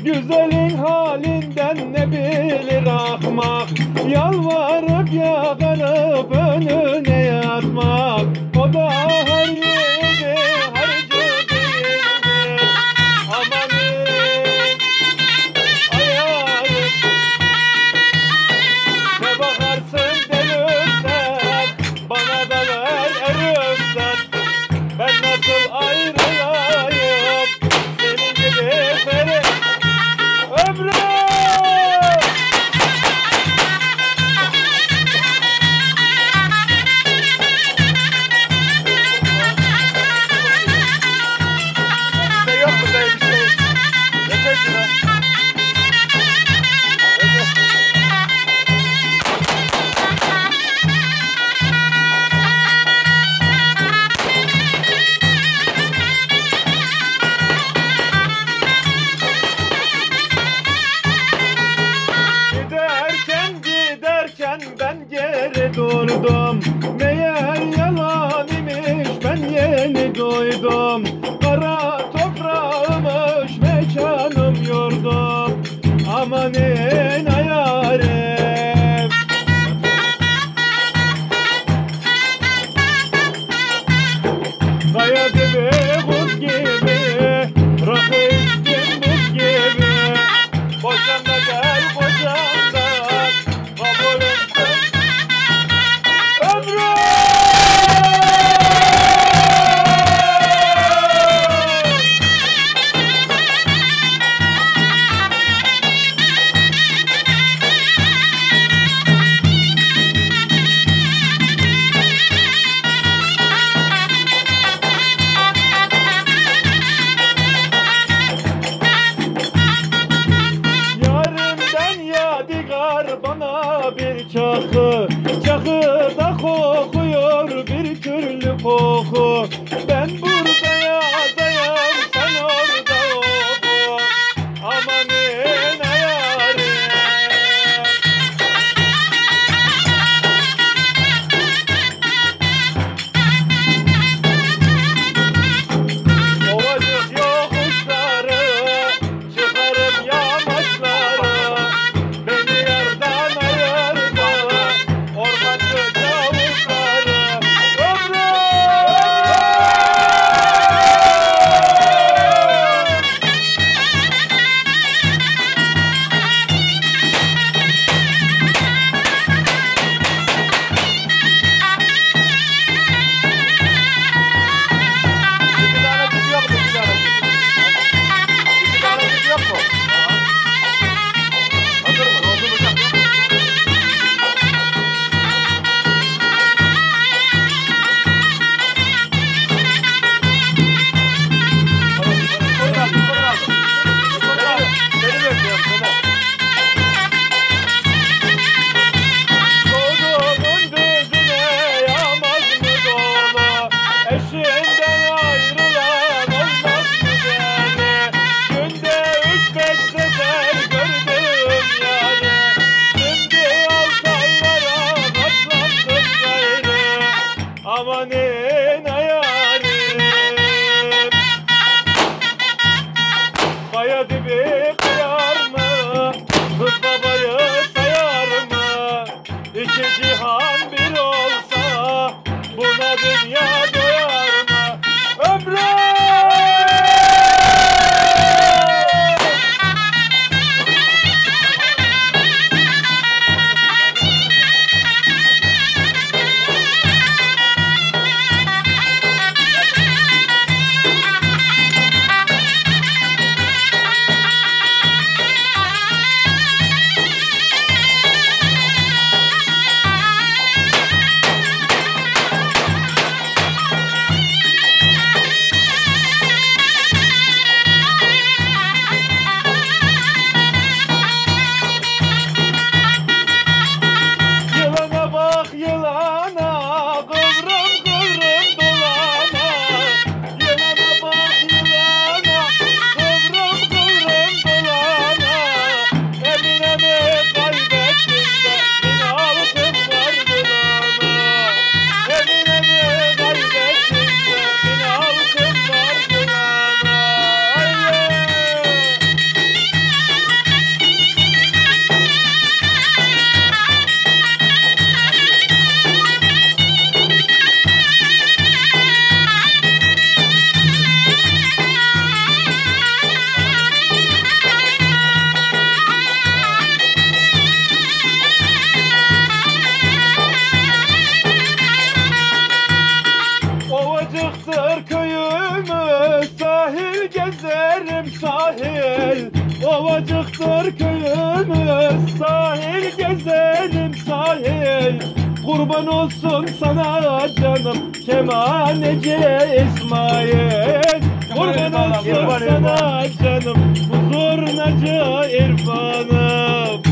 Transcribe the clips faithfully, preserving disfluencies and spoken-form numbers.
Güzelin halinden ne bilir ahmak, yalvarıp yakarıp önüne yatmak. O da harcıydı, harcı değildi. Amanın ayarım, ne bakarsın delirsen, bana da ver erürsen. Ben nasıl ayrılayım senin gibi feri ömrüm. Şey yok mu dayı bir şey? Yeter şuna. Giderken giderken ben geri durdum. Meğer yalan imiş, ben yeni duydum. Kara toprağımış mekanım yurdum. Amanın ayarım. Kaya dibi buz gibi, rakı içtim buz gibi. Boşan da gel boşan da, kabul ettim ömrüm. gezerim sahil, ovacıktır köyümüz. Sahil gezerim sahil, kurban olsun sana canım kemaneci İsmail. Kurban olsun sana canım huzurnacı İrfan'ım.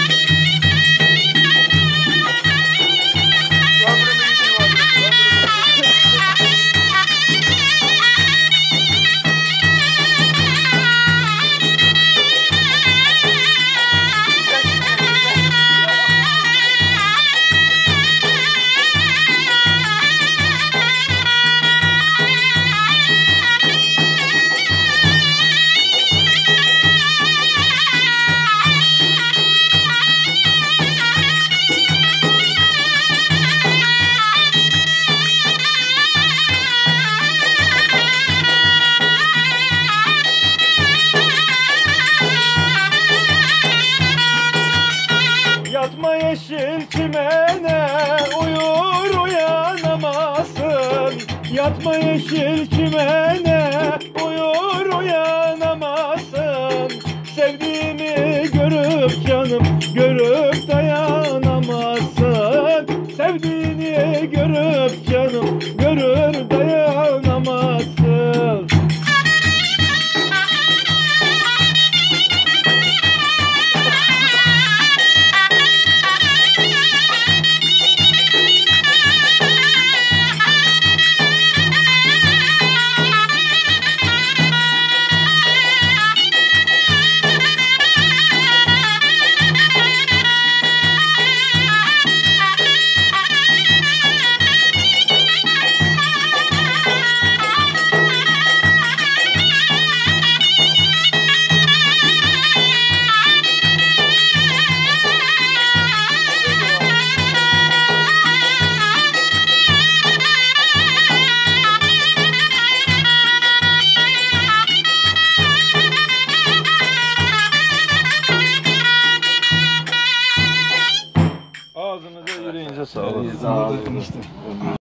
Yatma yeşil çimene, uyur uyanamazsın. Yatma yeşil çimene, uyur uyanamazsın. Sevdiğimi görüp canım, görüp dayanamazsın. Sevdiğini görüp canım, görür dayanamazsın. Ağzınıza yüreğinize sağlık. Sağ olun.